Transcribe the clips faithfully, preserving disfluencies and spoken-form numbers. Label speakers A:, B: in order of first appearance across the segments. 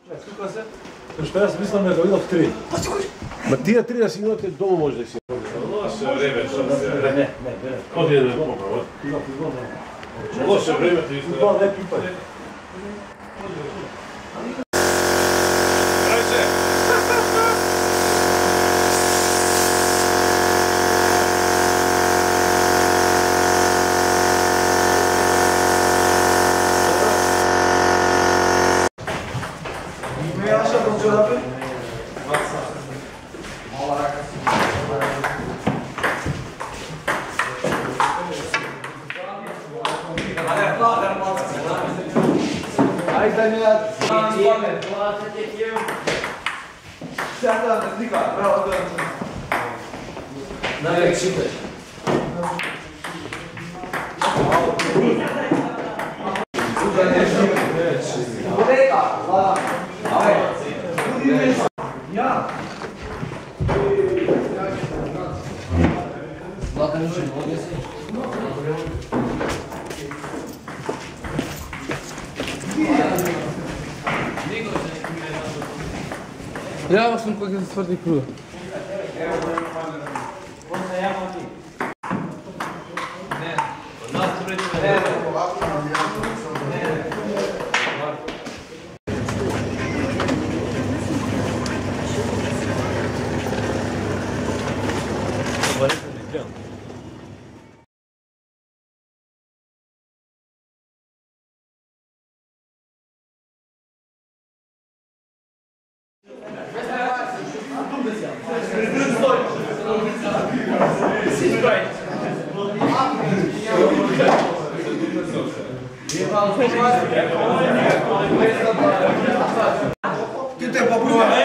A: Što ja sam mislila da ga vidio tri. Ma tija trideset minuta doma može da si.
B: Loše vreme što se...
A: Ne, ne, ne.
B: Kod je ne pomoga, loše vreme ti isto.
A: Dva neki pa.
C: Hai dai-mi la spate, guardate che io... Stai andando di qua, bravo, dai, cinque. Voleta, va. Vai. Ja. Zlata niče, ne ovdje si.
D: Ja sam kod je zatvrdi krug.
C: Ne. Nas uređuje. Ne.
E: Tu te poprovare.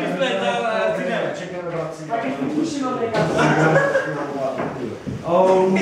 E: Oh,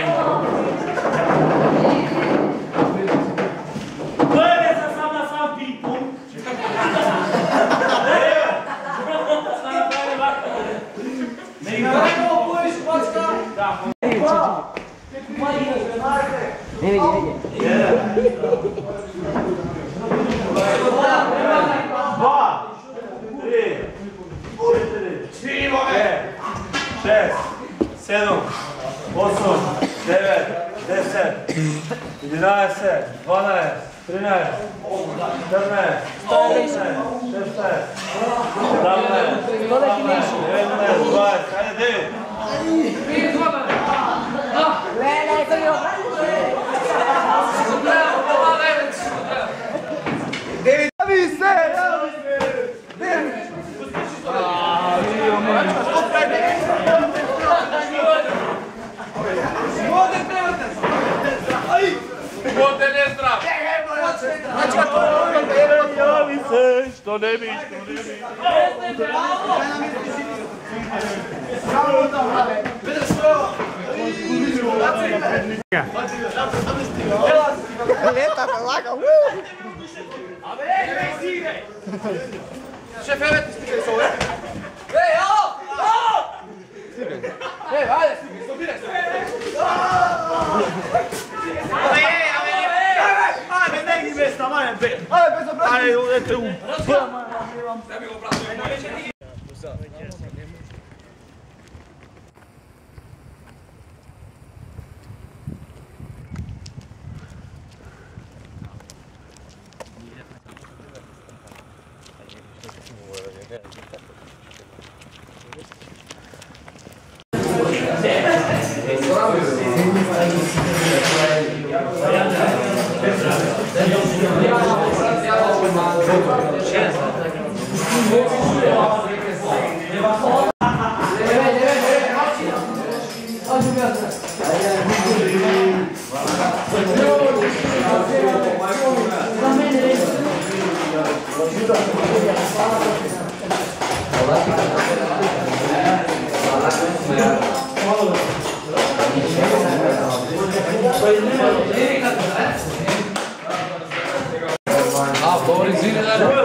A: Dva, tri, četiri, šest, sedam, osam, devet, deset, jedanaest, dvanaest, trinaest, četrnaest, petnaest, šesnaest, sedamnaest, osamnaest, devetnaest, dvadeset, ajde devet.
E: David, javi se, javi se. David.
A: Javi se, što ne bi, što ne bi.
E: Leta, laga, uh!
C: Šef, evo ti stigaj se ovo. Ej, alo! Alo! Ej, ajde, stigaj, stopiraj se. Ajde, ajde, ajde! Ajde, negdje mjesta, ajde, be. Ajde, bez obraća. Ajde, uvijete u... Ne bi go obraćao.
D: A, favorizira da.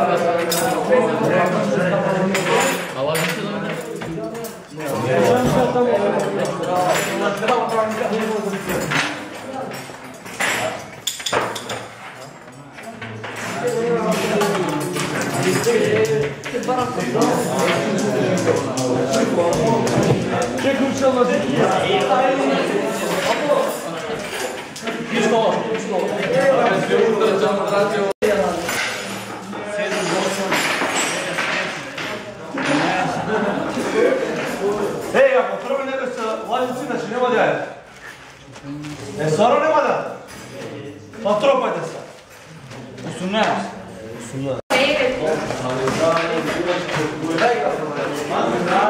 D: A lažite da mi ne?
C: Čekaj, učela da Ej, ako prvo nego se lađici, znači nema da je. E, stvarno nema da? Pa tropajte se. osamnaest. osamnaest.